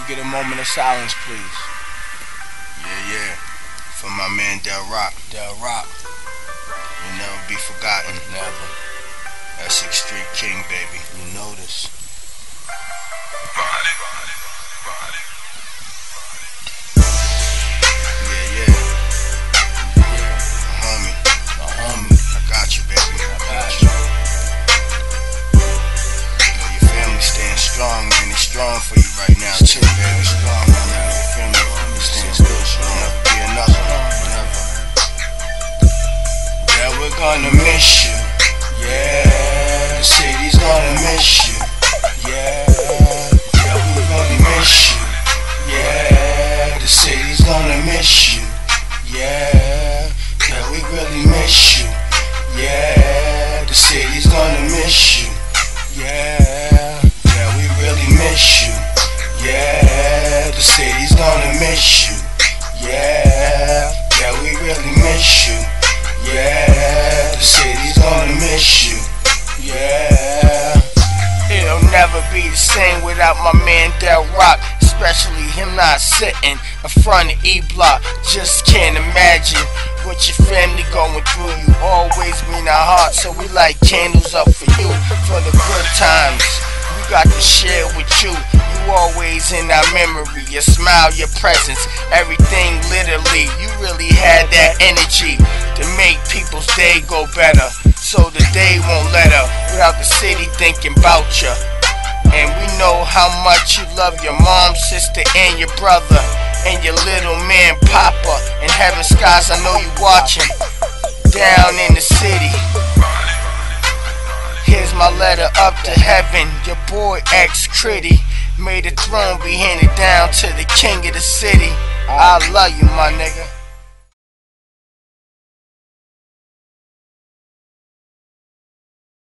we get a moment of silence, please? Yeah. For my man Del Rock. Del Rock. You'll never be forgotten. Never. Essex Street King, baby. You know this. Yeah. A homie. I got you, baby. I got you. You know your family staying strong, man. It's strong for you right now, too, baby. Strong, man. Your family staying still strong. Never be another. Never. Yeah, we're gonna miss you. Yeah, the city's gonna miss you. Yeah, we gonna miss you. Yeah, the city's gonna miss you. Yeah, we really miss you. Yeah, the city's gonna miss you. Yeah, we really miss you. Yeah, the city's gonna miss you. Yeah, we really miss you. Yeah, the city's gonna miss you. Yeah. It'll never be the same without my man Del Rock, especially him not sitting in front of E-Block. Just can't imagine what your family going through. You always mean our heart, so we light candles up for you, for the good times we got to share with you. You always in our memory, your smile, your presence, everything literally. You really had that energy to make people's day go better, so the day won't let up without the city thinking about ya. And we know how much you love your mom, sister, and your brother, and your little man Papa. In heaven skies, I know you watching down in the city. Here's my letter up to heaven. Your boy X Critty. May the throne be handed down to the king of the city. I love you, my nigga.